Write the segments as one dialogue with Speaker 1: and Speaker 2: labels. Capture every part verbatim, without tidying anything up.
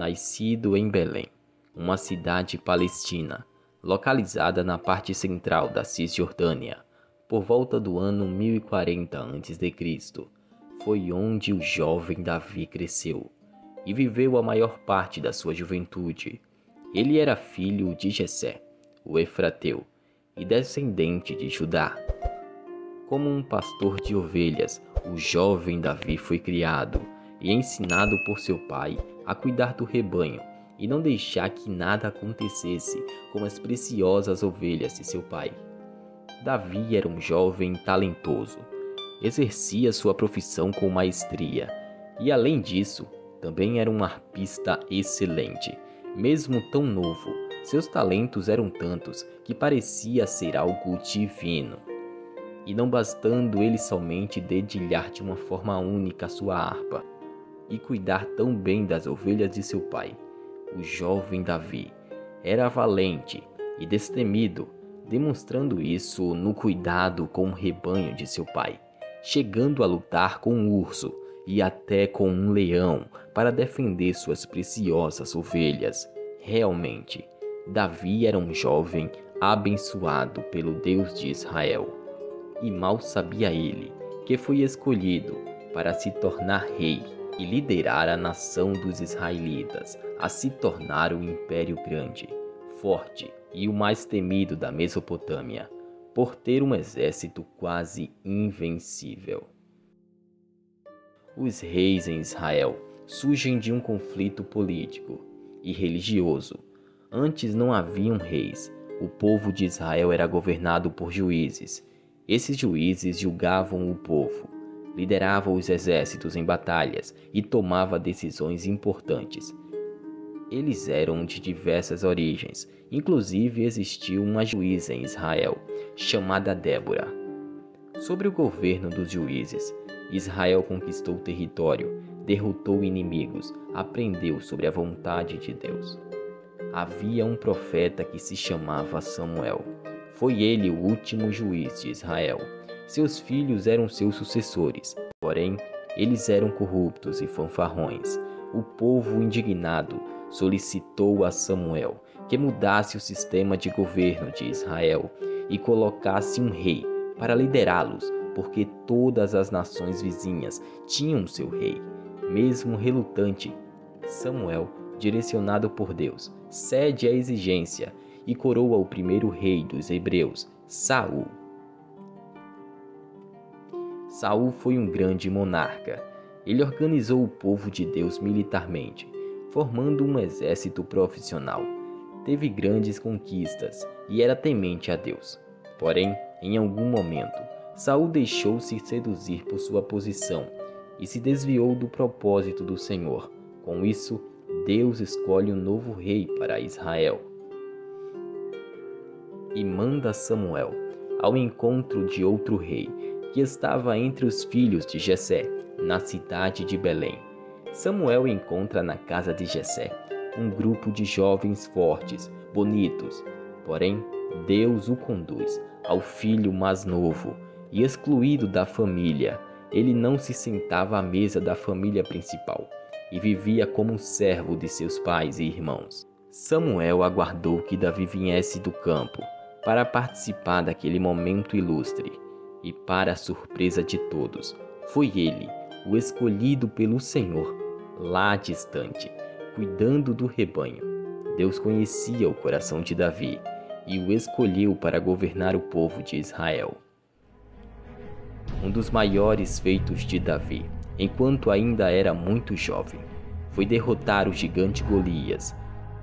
Speaker 1: nascido em Belém, uma cidade palestina, localizada na parte central da Cisjordânia, por volta do ano mil e quarenta antes de Cristo, foi onde o jovem Davi cresceu e viveu a maior parte da sua juventude. Ele era filho de Jessé, o Efrateu, e descendente de Judá. Como um pastor de ovelhas, o jovem Davi foi criado e ensinado por seu pai a cuidar do rebanho e não deixar que nada acontecesse com as preciosas ovelhas de seu pai. Davi era um jovem talentoso, exercia sua profissão com maestria e, além disso, também era um arpista excelente. Mesmo tão novo, seus talentos eram tantos que parecia ser algo divino. E não bastando ele somente dedilhar de uma forma única sua harpa e cuidar tão bem das ovelhas de seu pai, o jovem Davi era valente e destemido, demonstrando isso no cuidado com o rebanho de seu pai, chegando a lutar com um urso e até com um leão para defender suas preciosas ovelhas. Realmente, Davi era um jovem abençoado pelo Deus de Israel. E mal sabia ele que foi escolhido para se tornar rei e liderar a nação dos israelitas a se tornar um império grande, forte e o mais temido da Mesopotâmia, por ter um exército quase invencível. Os reis em Israel surgem de um conflito político e religioso. Antes não haviam reis. O povo de Israel era governado por juízes. Esses juízes julgavam o povo, lideravam os exércitos em batalhas e tomavam decisões importantes. Eles eram de diversas origens, inclusive existiu uma juíza em Israel, chamada Débora. Sobre o governo dos juízes, Israel conquistou o território, derrotou inimigos, aprendeu sobre a vontade de Deus. Havia um profeta que se chamava Samuel. Foi ele o último juiz de Israel. Seus filhos eram seus sucessores, porém, eles eram corruptos e fanfarrões. O povo, indignado, solicitou a Samuel que mudasse o sistema de governo de Israel e colocasse um rei para liderá-los, porque todas as nações vizinhas tinham seu rei. Mesmo relutante, Samuel, direcionado por Deus, cede à exigência e coroa o primeiro rei dos hebreus, Saul. Saul foi um grande monarca. Ele organizou o povo de Deus militarmente, formando um exército profissional. Teve grandes conquistas e era temente a Deus. Porém, em algum momento, Saul deixou-se seduzir por sua posição e se desviou do propósito do Senhor. Com isso, Deus escolhe um novo rei para Israel e manda Samuel ao encontro de outro rei que estava entre os filhos de Jessé, na cidade de Belém. Samuel encontra na casa de Jessé um grupo de jovens fortes, bonitos. Porém, Deus o conduz ao filho mais novo e excluído da família. Ele não se sentava à mesa da família principal e vivia como um servo de seus pais e irmãos. Samuel aguardou que Davi viesse do campo para participar daquele momento ilustre, e para a surpresa de todos, foi ele, o escolhido pelo Senhor, lá distante, cuidando do rebanho. Deus conhecia o coração de Davi e o escolheu para governar o povo de Israel. Um dos maiores feitos de Davi, enquanto ainda era muito jovem, foi derrotar o gigante Golias.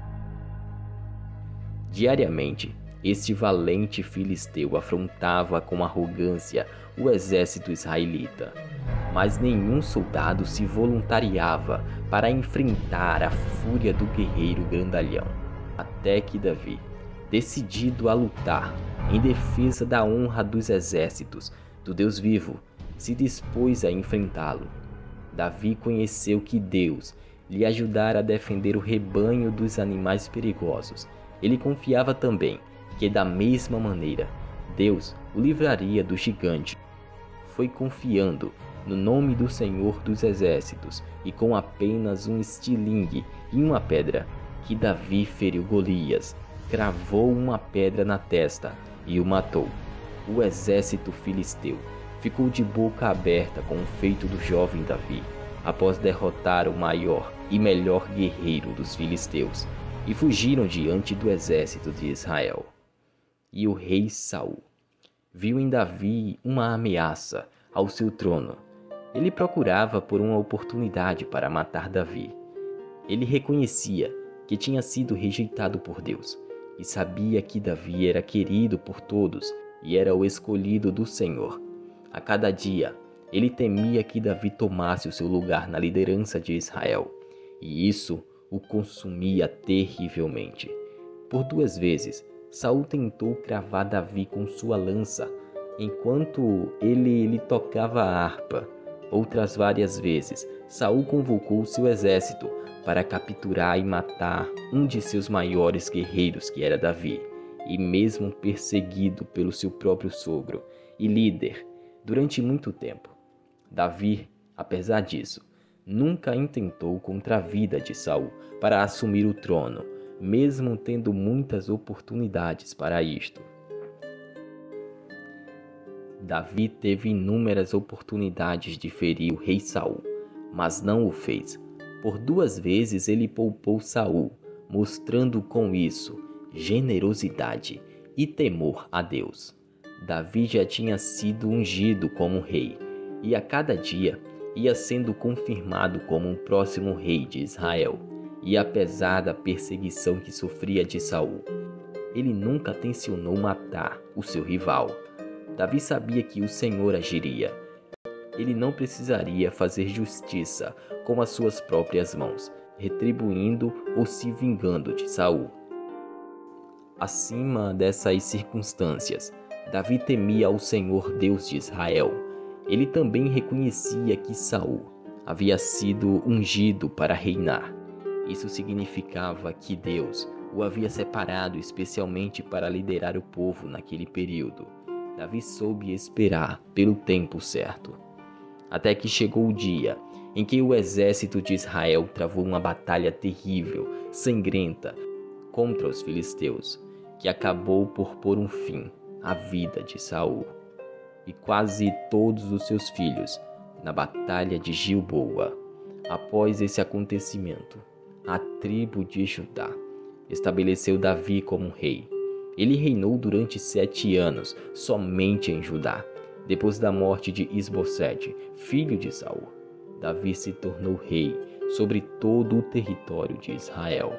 Speaker 1: Diariamente, este valente filisteu afrontava com arrogância o exército israelita, mas nenhum soldado se voluntariava para enfrentar a fúria do guerreiro grandalhão, até que Davi, decidido a lutar em defesa da honra dos exércitos do Deus vivo, se dispôs a enfrentá-lo. Davi conheceu que Deus lhe ajudara a defender o rebanho dos animais perigosos. Ele confiava também que, da mesma maneira, Deus o livraria do gigante. Foi confiando no nome do Senhor dos Exércitos, e com apenas um estilingue e uma pedra, que Davi feriu Golias, cravou uma pedra na testa e o matou. O exército filisteu ficou de boca aberta com o feito do jovem Davi, após derrotar o maior e melhor guerreiro dos filisteus, e fugiram diante do exército de Israel. E o rei Saul viu em Davi uma ameaça ao seu trono. Ele procurava por uma oportunidade para matar Davi. Ele reconhecia que tinha sido rejeitado por Deus e sabia que Davi era querido por todos e era o escolhido do Senhor. A cada dia, ele temia que Davi tomasse o seu lugar na liderança de Israel, e isso o consumia terrivelmente. Por duas vezes, Saul tentou cravar Davi com sua lança, enquanto ele lhe tocava a harpa. Outras várias vezes, Saul convocou seu exército para capturar e matar um de seus maiores guerreiros, que era Davi, e mesmo perseguido pelo seu próprio sogro e líder durante muito tempo. Davi, apesar disso, nunca intentou contra a vida de Saul para assumir o trono, mesmo tendo muitas oportunidades para isto. Davi teve inúmeras oportunidades de ferir o rei Saul, mas não o fez. Por duas vezes ele poupou Saul, mostrando com isso generosidade e temor a Deus. Davi já tinha sido ungido como rei, e a cada dia ia sendo confirmado como um próximo rei de Israel. E apesar da perseguição que sofria de Saul, ele nunca tencionou matar o seu rival. Davi sabia que o Senhor agiria. Ele não precisaria fazer justiça com as suas próprias mãos, retribuindo ou se vingando de Saul. Acima dessas circunstâncias, Davi temia ao Senhor Deus de Israel. Ele também reconhecia que Saul havia sido ungido para reinar. Isso significava que Deus o havia separado especialmente para liderar o povo naquele período. Davi soube esperar pelo tempo certo, até que chegou o dia em que o exército de Israel travou uma batalha terrível, sangrenta, contra os filisteus, que acabou por pôr um fim à vida de Saul e quase todos os seus filhos na batalha de Gilboa. Após esse acontecimento, a tribo de Judá estabeleceu Davi como rei. Ele reinou durante sete anos somente em Judá. Depois da morte de Isbosete, filho de Saul, Davi se tornou rei sobre todo o território de Israel.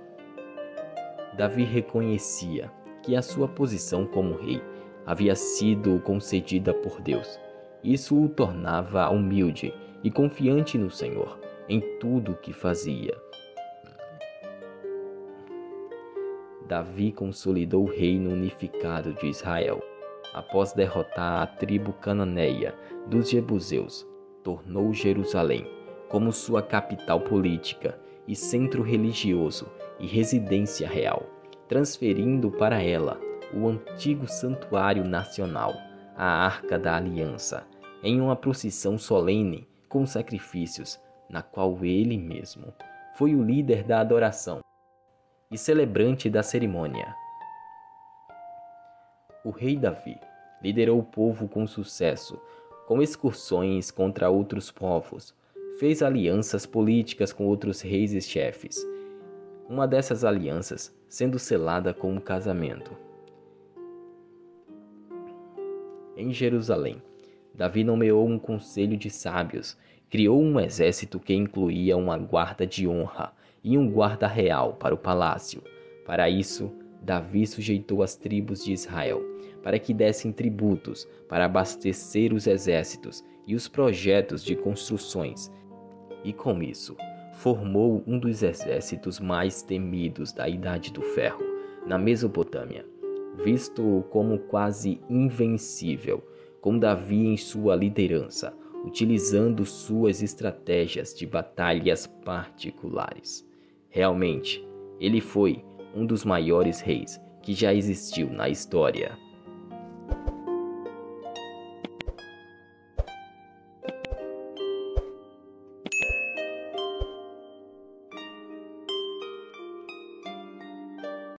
Speaker 1: Davi reconhecia que a sua posição como rei havia sido concedida por Deus. Isso o tornava humilde e confiante no Senhor em tudo o que fazia. Davi consolidou o reino unificado de Israel. Após derrotar a tribo cananeia dos jebuseus, tornou Jerusalém como sua capital política e centro religioso e residência real, transferindo para ela o antigo santuário nacional, a Arca da Aliança, em uma procissão solene com sacrifícios, na qual ele mesmo foi o líder da adoração e celebrante da cerimônia. O rei Davi liderou o povo com sucesso, com excursões contra outros povos, fez alianças políticas com outros reis e chefes, uma dessas alianças sendo selada com um casamento. Em Jerusalém, Davi nomeou um conselho de sábios, criou um exército que incluía uma guarda de honra e um guarda real para o palácio. Para isso, Davi sujeitou as tribos de Israel para que dessem tributos para abastecer os exércitos e os projetos de construções, e com isso formou um dos exércitos mais temidos da Idade do Ferro na Mesopotâmia, visto como quase invencível, com Davi em sua liderança, utilizando suas estratégias de batalhas particulares. Realmente, ele foi um dos maiores reis que já existiu na história.